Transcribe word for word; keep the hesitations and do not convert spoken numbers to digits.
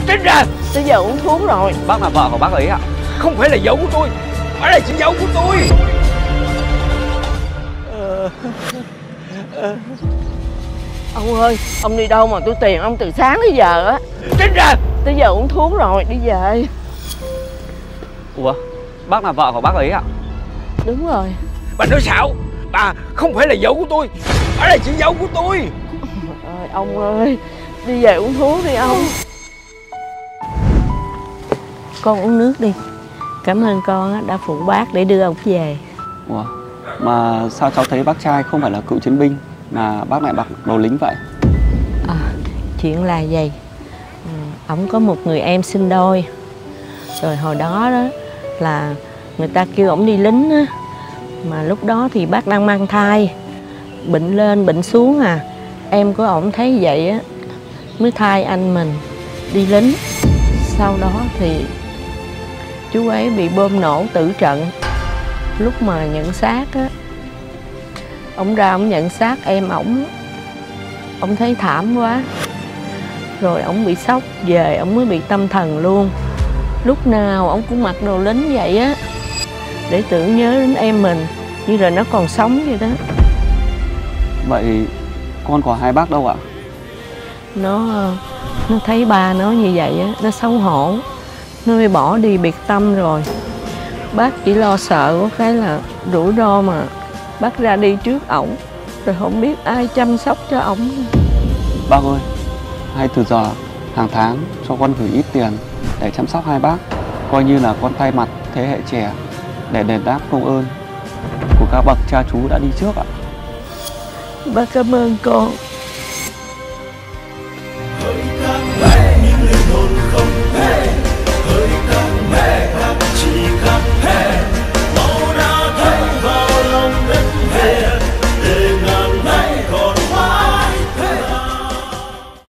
Tránh ra. Tới giờ uống thuốc rồi. Bác là vợ của bác ấy ạ? Không phải là vợ của tôi, bà là chị dâu của tôi. Ông ơi, ông đi đâu mà tôi tìm ông từ sáng tới giờ á. Tránh ra. Tới giờ uống thuốc rồi, đi về. Ủa, bác là vợ của bác ấy ạ? Đúng rồi. Bà nói xạo, bà không phải là vợ của tôi, bà là chị dâu của tôi. Ơi, ông ơi, đi về uống thuốc đi ông. Con uống nước đi. Cảm ơn con đã phụ bác để đưa ông về. Ủa, mà sao cháu thấy bác trai không phải là cựu chiến binh mà bác lại mặc đồ lính vậy? À, chuyện là vậy. Ừ, ổng có một người em sinh đôi. Rồi hồi đó đó là người ta kêu ổng đi lính á. Mà lúc đó thì bác đang mang thai, bệnh lên bệnh xuống à. Em của ổng thấy vậy á mới thay anh mình đi lính. Sau đó thì chú ấy bị bom nổ tử trận. Lúc mà nhận xác á, ổng ra ổng nhận xác em ổng, ổng thấy thảm quá. Rồi ổng bị sốc, về ổng mới bị tâm thần luôn. Lúc nào ổng cũng mặc đồ lính vậy á, để tưởng nhớ đến em mình như là nó còn sống vậy đó. Vậy con của hai bác đâu ạ? Nó nó thấy ba nó như vậy á, nó xấu hổ, nó mới bỏ đi biệt tâm rồi. Bác chỉ lo sợ có cái là rủi ro mà bác ra đi trước ổng, rồi không biết ai chăm sóc cho ổng. Bác ơi, hay từ giờ hàng tháng cho con gửi ít tiền để chăm sóc hai bác, coi như là con thay mặt thế hệ trẻ để đền đáp công ơn của các bậc cha chú đã đi trước ạ. Bác cảm ơn con.